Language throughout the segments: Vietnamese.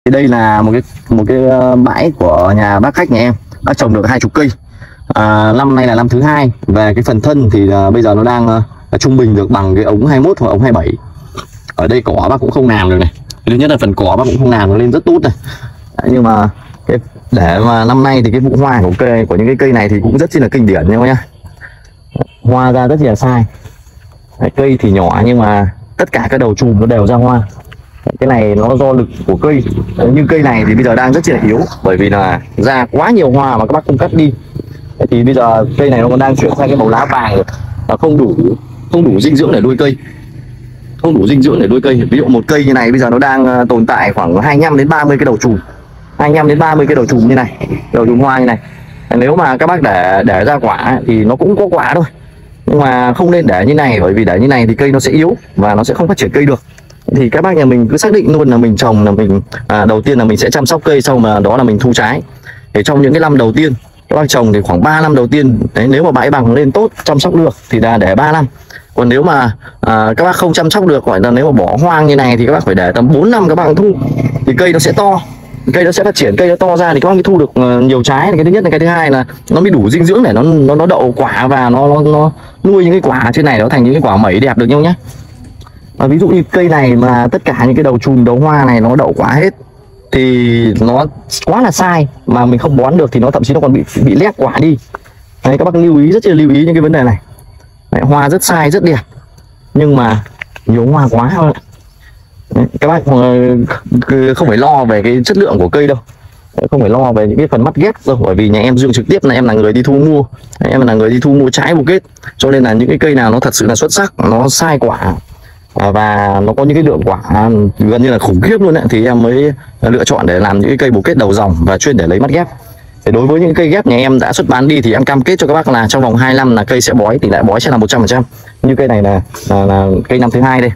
Thì đây là một cái bãi của nhà bác khách nhà em đã trồng được 20 cây. Năm nay là năm thứ hai. Về cái phần thân thì bây giờ nó đang trung bình được bằng cái ống 21 hoặc ống 27. Ở đây cỏ bác cũng không làm được này. Thứ nhất là phần cỏ bác cũng không làm, nó lên rất tốt này. Nhưng mà để mà năm nay thì cái vụ hoa của những cái cây này thì cũng rất là kinh điển nhau nhá. Hoa ra rất là sai. Cây thì nhỏ nhưng mà tất cả các đầu chùm nó đều ra hoa. Cái này nó do lực của cây. Nhưng cây này thì bây giờ đang rất là yếu, bởi vì là ra quá nhiều hoa mà các bác không cắt đi. Thì bây giờ cây này nó còn đang chuyển sang cái màu lá vàng rồi, và không đủ dinh dưỡng để nuôi cây. Không đủ dinh dưỡng để nuôi cây. Ví dụ một cây như này bây giờ nó đang tồn tại khoảng 25 đến 30 cái đầu chùm. 25 đến 30 cái đầu chùm như này, đầu chùm hoa như này. Nếu mà các bác để ra quả thì nó cũng có quả thôi. Nhưng mà không nên để như này, bởi vì để như này thì cây nó sẽ yếu và nó sẽ không phát triển cây được. Thì các bác nhà mình cứ xác định luôn là mình trồng là mình đầu tiên là mình sẽ chăm sóc cây, sau mà đó là mình thu trái. Để trong những cái năm đầu tiên các bác trồng thì khoảng 3 năm đầu tiên đấy, nếu mà bãi bằng lên tốt, chăm sóc được thì là để 3 năm. Còn nếu mà các bác không chăm sóc được, gọi là nếu mà bỏ hoang như này thì các bác phải để tầm 4 năm các bác thu, thì cây nó sẽ to, cây nó sẽ phát triển, cây nó to ra thì các bác mới thu được nhiều trái. Cái thứ nhất là, cái thứ hai là nó mới đủ dinh dưỡng để nó đậu quả và nó nuôi những cái quả trên này nó thành những cái quả mẩy đẹp được nhau nhé. Ví dụ như cây này mà tất cả những cái đầu chùm đầu hoa này nó đậu quả hết thì nó quá là sai, mà mình không bón được thì nó thậm chí nó còn bị lép quả đi. Đấy, các bác lưu ý, rất là lưu ý những cái vấn đề này. Đấy, hoa rất sai, rất đẹp nhưng mà nhiều hoa quá thôi. Đấy, các bác không phải lo về cái chất lượng của cây đâu, không phải lo về những cái phần mắt ghép đâu, bởi vì nhà em Dương trực tiếp là em là người đi thu mua. Em là người đi thu mua trái bồ kết, cho nên là những cái cây nào nó thật sự là xuất sắc, nó sai quả và nó có những cái lượng quả gần như là khủng khiếp luôn ấy, thì em mới lựa chọn để làm những cái cây bồ kết đầu dòng và chuyên để lấy mắt ghép. Thì đối với những cây ghép nhà em đã xuất bán đi thì em cam kết cho các bác là trong vòng 2 năm là cây sẽ bói, tỷ lệ bói sẽ là 100%. Như cây này là cây năm thứ hai đây.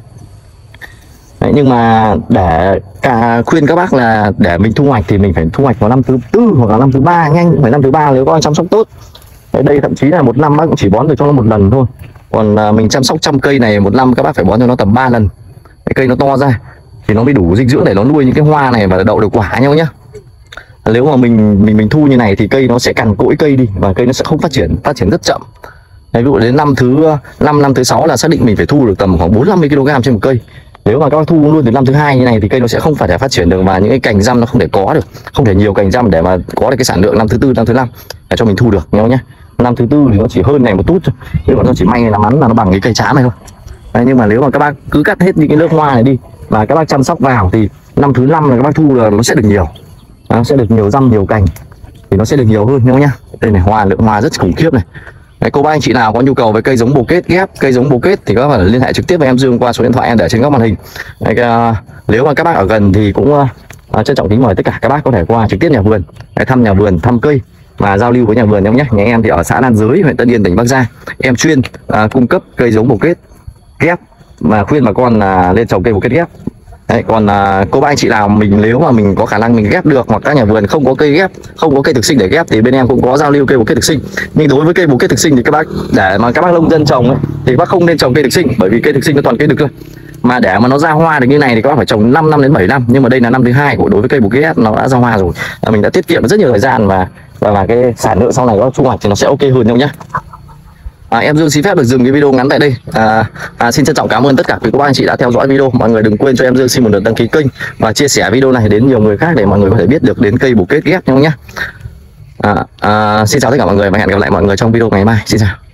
Đấy, nhưng mà để khuyên các bác là để mình thu hoạch thì mình phải thu hoạch vào năm thứ tư hoặc là năm thứ ba, nhanh phải năm thứ ba nếu có chăm sóc tốt. Đây thậm chí là một năm bác cũng chỉ bón được cho nó một lần thôi. Còn mình chăm sóc trăm cây này một năm các bác phải bón cho nó tầm 3 lần. Cái cây nó to ra thì nó mới đủ dinh dưỡng để nó nuôi những cái hoa này và đậu được quả nhau nhá. Nếu mà mình thu như này thì cây nó sẽ cằn cỗi cây đi và cây nó sẽ không phát triển rất chậm. Ví dụ đến năm thứ 5, năm thứ 6 là xác định mình phải thu được tầm khoảng 450 kg trên một cây. Nếu mà các bác thu luôn từ năm thứ hai như này thì cây nó sẽ không phải phát triển được, và những cái cành răm nó không thể có được, không thể nhiều cành răm để mà có được cái sản lượng năm thứ tư, năm thứ 5 để cho mình thu được nhau nhé. Năm thứ tư thì nó chỉ hơn này một chút thôi, nhưng mà nó chỉ may là mắn là nó bằng cái cây trám này thôi. Đấy, nhưng mà nếu mà các bác cứ cắt hết những cái lớp hoa này đi và các bác chăm sóc vào thì năm thứ 5 là các bác thu là nó sẽ được nhiều, nó sẽ được nhiều răm nhiều cành thì nó sẽ được nhiều hơn nhau nhá. Đây này, lượng hoa rất khủng khiếp này. Đấy, cô bác anh chị nào có nhu cầu với cây giống bồ kết ghép, cây giống bồ kết thì các bác phải liên hệ trực tiếp với em Dương qua số điện thoại em để trên góc màn hình. Đấy, nếu mà các bác ở gần thì cũng trân trọng kính mời tất cả các bác có thể qua trực tiếp nhà vườn, thăm nhà vườn, thăm cây và giao lưu với nhà vườn em nhé. Nhà em thì ở xã Lan Giới, huyện Tân Yên, tỉnh Bắc Giang. Em chuyên cung cấp cây giống bồ kết ghép và khuyên bà con lên trồng cây bồ kết ghép. Đấy, còn cô bác anh chị nào nếu mà mình có khả năng mình ghép được, hoặc các nhà vườn không có cây ghép, không có cây thực sinh để ghép thì bên em cũng có giao lưu cây bồ kết thực sinh. Nhưng đối với cây bồ kết thực sinh thì các bác, để mà các bác nông dân trồng ấy, thì các bác không nên trồng cây thực sinh, bởi vì cây thực sinh nó toàn cây đực thôi. Mà để mà nó ra hoa được như này thì các bác phải trồng 5 năm đến 7 năm. Nhưng mà đây là năm thứ hai của đối với cây bồ kết nó đã ra hoa rồi, mình đã tiết kiệm rất nhiều thời gian và cái sản lượng sau này có thu hoạch thì nó sẽ ok hơn nhau nhé. Em Dương xin phép được dừng cái video ngắn tại đây. Xin trân trọng cảm ơn tất cả quý cô bác anh chị đã theo dõi video. Mọi người đừng quên cho em Dương xin một lượt đăng ký kênh và chia sẻ video này đến nhiều người khác để mọi người có thể biết được đến cây bồ kết ghép nhau nhé. Xin chào tất cả mọi người và hẹn gặp lại mọi người trong video ngày mai. Xin chào.